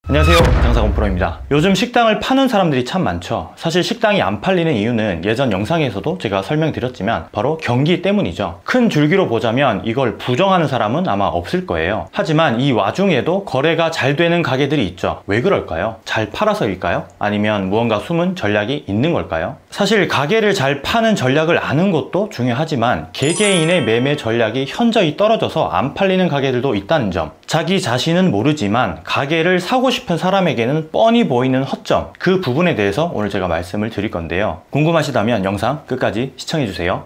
안녕하세요, 장사건프로입니다. 요즘 식당을 파는 사람들이 참 많죠. 사실 식당이 안 팔리는 이유는 예전 영상에서도 제가 설명드렸지만 바로 경기 때문이죠. 큰 줄기로 보자면 이걸 부정하는 사람은 아마 없을 거예요. 하지만 이 와중에도 거래가 잘 되는 가게들이 있죠. 왜 그럴까요? 잘 팔아서일까요? 아니면 무언가 숨은 전략이 있는 걸까요? 사실 가게를 잘 파는 전략을 아는 것도 중요하지만 개개인의 매매 전략이 현저히 떨어져서 안 팔리는 가게들도 있다는 점, 자기 자신은 모르지만 가게를 사고 싶은 사람에게는 뻔히 보이는 허점, 그 부분에 대해서 오늘 제가 말씀을 드릴 건데요. 궁금하시다면 영상 끝까지 시청해주세요.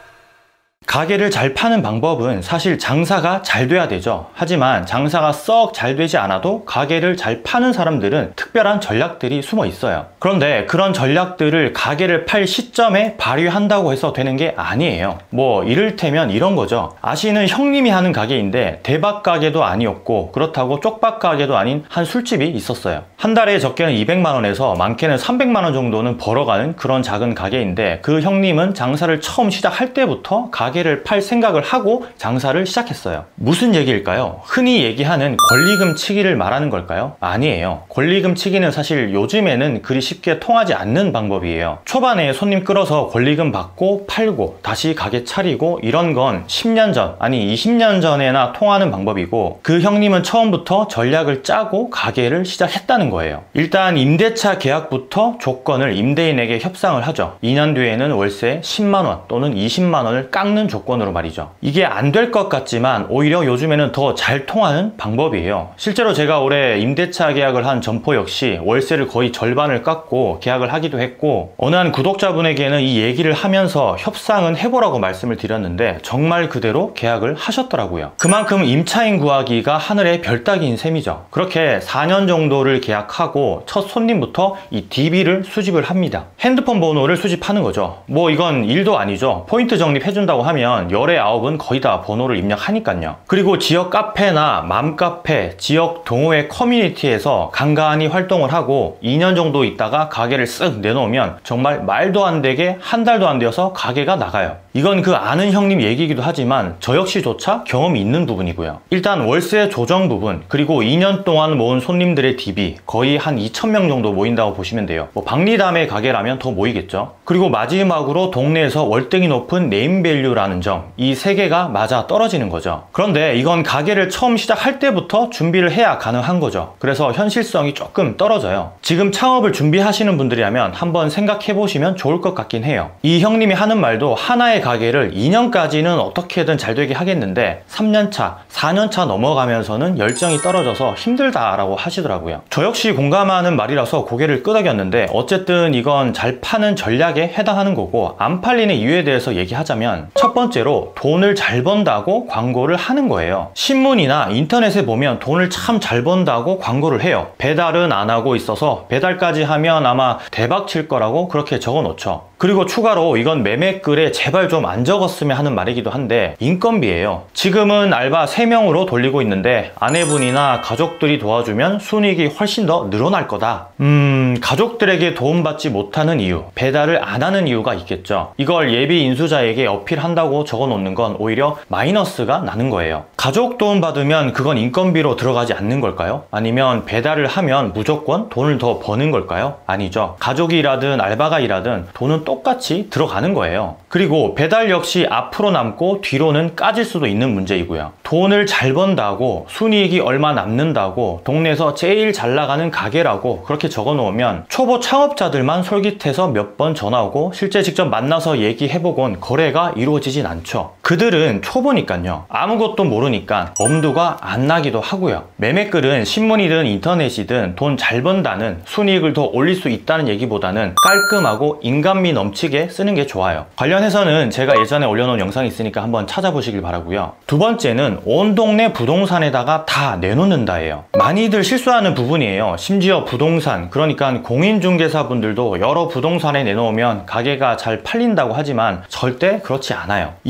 가게를 잘 파는 방법은 사실 장사가 잘 돼야 되죠. 하지만 장사가 썩 잘 되지 않아도 가게를 잘 파는 사람들은 특별한 전략들이 숨어 있어요. 그런데 그런 전략들을 가게를 팔 시점에 발휘한다고 해서 되는 게 아니에요. 이를테면 이런 거죠. 아시는 형님이 하는 가게인데 대박 가게도 아니었고 그렇다고 쪽박 가게도 아닌 한 술집이 있었어요. 한 달에 적게는 200만 원에서 많게는 300만 원 정도는 벌어가는 그런 작은 가게인데 그 형님은 장사를 처음 시작할 때부터 가게를 팔 생각을 하고 장사를 시작했어요. 무슨 얘기일까요? 흔히 얘기하는 권리금 치기를 말하는 걸까요? 아니에요. 권리금 치기는 사실 요즘에는 그리 쉽게 통하지 않는 방법이에요. 초반에 손님 끌어서 권리금 받고 팔고 다시 가게 차리고 이런 건 10년 전, 아니 20년 전에나 통하는 방법이고 그 형님은 처음부터 전략을 짜고 가게를 시작했다는 거예요. 일단 임대차 계약부터 조건을 임대인에게 협상을 하죠. 2년 뒤에는 월세 10만 원 또는 20만 원을 깎는 조건으로 말이죠. 이게 안 될 것 같지만 오히려 요즘에는 더 잘 통하는 방법이에요. 실제로 제가 올해 임대차 계약을 한 점포 역시 월세를 거의 절반을 깎고 계약을 하기도 했고 어느 한 구독자분에게는 이 얘기를 하면서 협상은 해보라고 말씀을 드렸는데 정말 그대로 계약을 하셨더라고요. 그만큼 임차인 구하기가 하늘의 별 따기인 셈이죠. 그렇게 4년 정도를 계약하고 첫 손님부터 이 DB를 수집을 합니다. 핸드폰 번호를 수집하는 거죠. 이건 일도 아니죠. 포인트 적립해준다고 하면 열의 9은 거의 다 번호를 입력하니까요. 그리고 지역 카페나 맘카페, 지역 동호회 커뮤니티에서 간간히 활동을 하고 2년 정도 있다가 가게를 쓱 내놓으면 정말 말도 안 되게 한 달도 안 되어서 가게가 나가요. 이건 그 아는 형님 얘기이기도 하지만 저 역시조차 경험이 있는 부분이고요. 일단 월세 조정 부분, 그리고 2년 동안 모은 손님들의 DB 거의 한 2,000명 정도 모인다고 보시면 돼요. 박리담의 가게라면 더 모이겠죠. 그리고 마지막으로 동네에서 월등히 높은 네임밸류라는 점, 이 세 개가 맞아 떨어지는 거죠. 그런데 이건 가게를 처음 시작할 때부터 준비를 해야 가능한 거죠. 그래서 현실성이 조금 떨어져요. 지금 창업을 준비하시는 분들이라면 한번 생각해 보시면 좋을 것 같긴 해요. 이 형님이 하는 말도 하나의 가게를 2년까지는 어떻게든 잘 되게 하겠는데 3년차, 4년차 넘어가면서는 열정이 떨어져서 힘들다라고 하시더라고요. 저 역시 공감하는 말이라서 고개를 끄덕였는데 어쨌든 이건 잘 파는 전략에 해당하는 거고 안 팔리는 이유에 대해서 얘기하자면 첫 번째로 돈을 잘 번다고 광고를 하는 거예요. 신문이나 인터넷에 보면 돈을 참 잘 번다고 광고를 해요. 배달은 안 하고 있어서 배달까지 하면 아마 대박 칠 거라고 그렇게 적어 놓죠. 그리고 추가로 이건 매매글에 제발 좀 안 적었으면 하는 말이기도 한데 인건비예요. 지금은 알바 3명으로 돌리고 있는데 아내분이나 가족들이 도와주면 순이익이 훨씬 더 늘어날 거다. 가족들에게 도움받지 못하는 이유, 배달을 안 하는 이유가 있겠죠. 이걸 예비 인수자에게 어필한다고 적어 놓는 건 오히려 마이너스가 나는 거예요. 가족 도움 받으면 그건 인건비로 들어가지 않는 걸까요? 아니면 배달을 하면 무조건 돈을 더 버는 걸까요? 아니죠. 가족이 일하든 알바가 일하든 돈은 똑같이 들어가는 거예요. 그리고 배달 역시 앞으로 남고 뒤로는 까질 수도 있는 문제이고요. 돈을 잘 번다고 순이익이 얼마 남는다고 동네에서 제일 잘 나가는 가게라고 그렇게 적어 놓으면 초보 창업자들만 솔깃해서 몇 번 전화 오고 실제 직접 만나서 얘기해보곤 거래가 이루어지진 않죠. 그들은 초보니까요. 아무것도 모르니까 엄두가 안 나기도 하고요. 매매글은 신문이든 인터넷이든 돈 잘 번다는 순이익을 더 올릴 수 있다는 얘기보다는 깔끔하고 인간미 넘치게 쓰는 게 좋아요. 관련해서는 제가 예전에 올려놓은 영상이 있으니까 한번 찾아보시길 바라고요. 두 번째는 온 동네 부동산에다가 다 내놓는다예요. 많이들 실수하는 부분이에요. 심지어 부동산, 그러니까 공인중개사분들도 여러 부동산에 내놓으면 가게가 잘 팔린다고 하지만 절대 그렇지 않아요. 이게 이유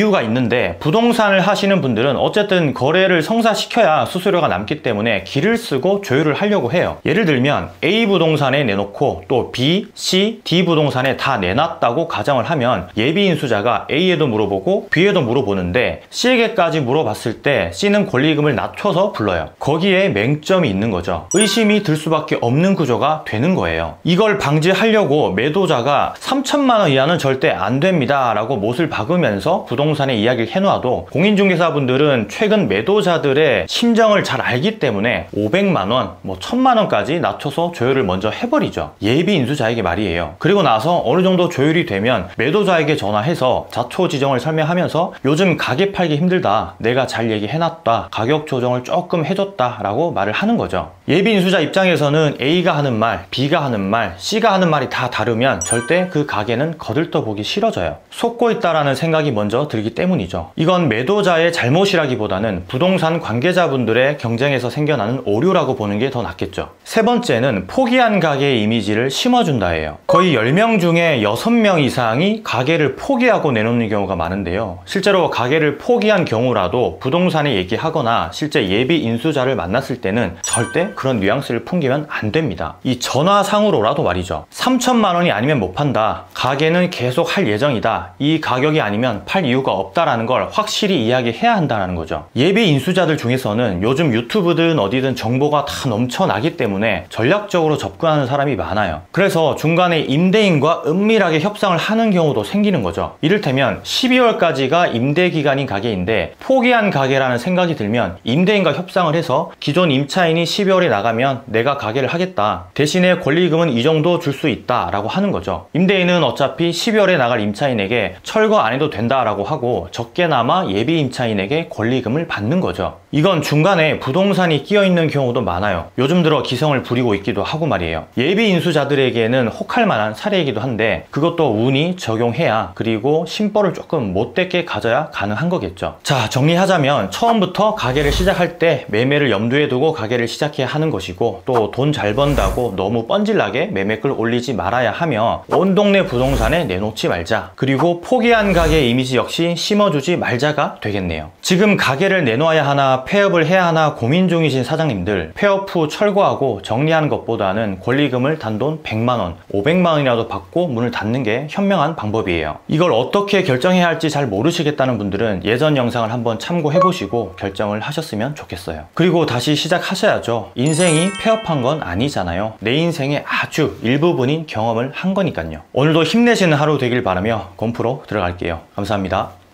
이유가 있는데, 부동산을 하시는 분들은 어쨌든 거래를 성사시켜야 수수료가 남기 때문에 길을 쓰고 조율을 하려고 해요. 예를 들면 A 부동산에 내놓고 또 B, C, D 부동산에 다 내놨다고 가정을 하면 예비 인수자가 A에도 물어보고 B에도 물어보는데 C에게까지 물어봤을 때 C는 권리금을 낮춰서 불러요. 거기에 맹점이 있는 거죠. 의심이 들 수밖에 없는 구조가 되는 거예요. 이걸 방지하려고 매도자가 3천만 원 이하는 절대 안 됩니다 라고 못을 박으면서 부동산에 이야기를 해놓아도 공인중개사분들은 최근 매도자들의 심정을 잘 알기 때문에 500만 원, 1000만 원까지 낮춰서 조율을 먼저 해버리죠. 예비 인수자에게 말이에요. 그리고 나서 어느 정도 조율이 되면 매도자에게 전화해서 자초지종을 설명하면서 요즘 가게 팔기 힘들다, 내가 잘 얘기해놨다, 가격 조정을 조금 해줬다 라고 말을 하는 거죠. 예비 인수자 입장에서는 A가 하는 말, B가 하는 말, C가 하는 말이 다 다르면 절대 그 가게는 거들떠보기 싫어져요. 속고 있다라는 생각이 먼저 들기 때문이죠. 이건 매도자의 잘못이라기보다는 부동산 관계자분들의 경쟁에서 생겨나는 오류라고 보는 게 더 낫겠죠. 세 번째는 포기한 가게의 이미지를 심어준다예요. 거의 10명 중에 6명 이상이 가게를 포기하고 내놓는 경우가 많은데요. 실제로 가게를 포기한 경우라도 부동산에 얘기하거나 실제 예비 인수자를 만났을 때는 절대 그런 뉘앙스를 풍기면 안 됩니다. 이 전화상으로라도 말이죠. 3천만 원이 아니면 못 판다, 가게는 계속 할 예정이다, 이 가격이 아니면 팔 이유가 없다라는 걸 확실히 이야기해야 한다는 거죠. 예비 인수자들 중에서는 요즘 유튜브든 어디든 정보가 다 넘쳐나기 때문에 전략적으로 접근하는 사람이 많아요. 그래서 중간에 임대인과 은밀하게 협상을 하는 경우도 생기는 거죠. 이를테면 12월까지가 임대 기간인 가게인데 포기한 가게라는 생각이 들면 임대인과 협상을 해서 기존 임차인이 12월에 나가면 내가 가게를 하겠다, 대신에 권리금은 이 정도 줄 수 있다 라고 하는 거죠. 임대인은 어차피 12월에 나갈 임차인에게 철거 안 해도 된다 라고 하고 적게나마 예비 임차인에게 권리금을 받는 거죠. 이건 중간에 부동산이 끼어있는 경우도 많아요. 요즘 들어 기성을 부리고 있기도 하고 말이에요. 예비 인수자들에게는 혹할 만한 사례이기도 한데 그것도 운이 적용해야, 그리고 심벌을 조금 못되게 가져야 가능한 거겠죠. 자, 정리하자면 처음부터 가게를 시작할 때 매매를 염두에 두고 가게를 시작해야 하는 것이고, 또 돈 잘 번다고 너무 뻔질나게 매매글 올리지 말아야 하며 온 동네 부동산에 내놓지 말자, 그리고 포기한 가게 이미지 역시 심어주지 말자가 되겠네요. 지금 가게를 내놓아야 하나 폐업을 해야 하나 고민 중이신 사장님들, 폐업 후 철거하고 정리하는 것보다는 권리금을 단돈 100만원, 500만원이라도 받고 문을 닫는 게 현명한 방법이에요. 이걸 어떻게 결정해야 할지 잘 모르시겠다는 분들은 예전 영상을 한번 참고해 보시고 결정을 하셨으면 좋겠어요. 그리고 다시 시작하셔야죠. 인생이 폐업한 건 아니잖아요. 내 인생의 아주 일부분인 경험을 한 거니까요. 오늘도 힘내시는 하루 되길 바라며 건프로 들어갈게요. 감사합니다.